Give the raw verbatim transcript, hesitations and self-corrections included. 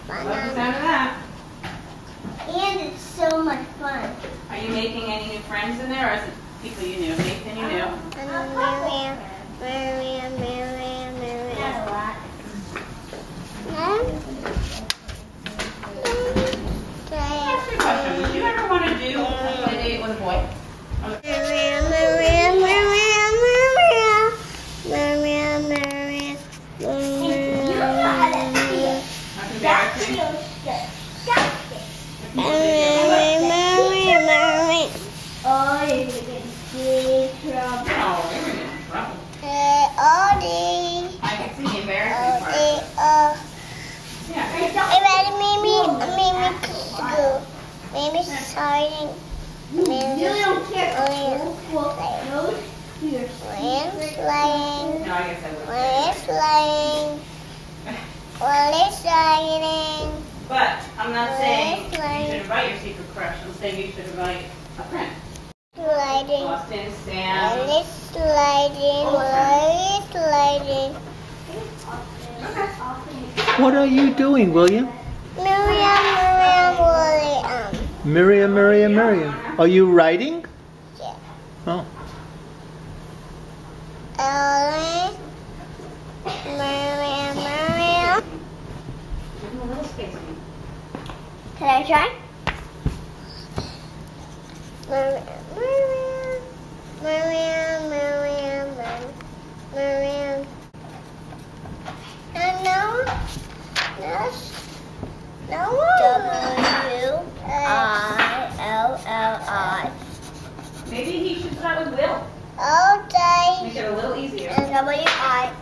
Love the sound of that. And it's so much fun. Are you making any new friends in there, or is it people you knew? Nathan, you knew? Miriam, Miriam, Miriam, Miriam. That's a lot. Ask me a question. Would you ever want to do a play date with a boy? Miriam, Miriam, Miriam, Miriam, Miriam, Miriam, Miriam. That's embarrassing. Miriam, Miriam, Miriam. Oh, you're going to get in trouble. Oh, we were getting in trouble. Hey, Odie. I can see the embarrassing part. Odie, uh. Yeah. Hey, ready, Mimi? Mimi, go. Mimi's starting. You don't care. One sliding. No, I guess I would. One sliding. One sliding. But I'm not saying you Sliding. should invite your secret crush. I'm saying you should invite a friend. Sliding. Austin, Sam. One sliding. One sliding. What are you doing, William? Miriam, Miriam, William. Miriam, Miriam, Miriam. Are you writing? Yeah. Oh. Ellen. Miriam, Miriam. Give him a little space. Can I try? Miriam, Miriam, Miriam, Miriam, Miriam. And no, no, no. W I L L I. Maybe he should start with Will. All day. Make it a little easier. And W I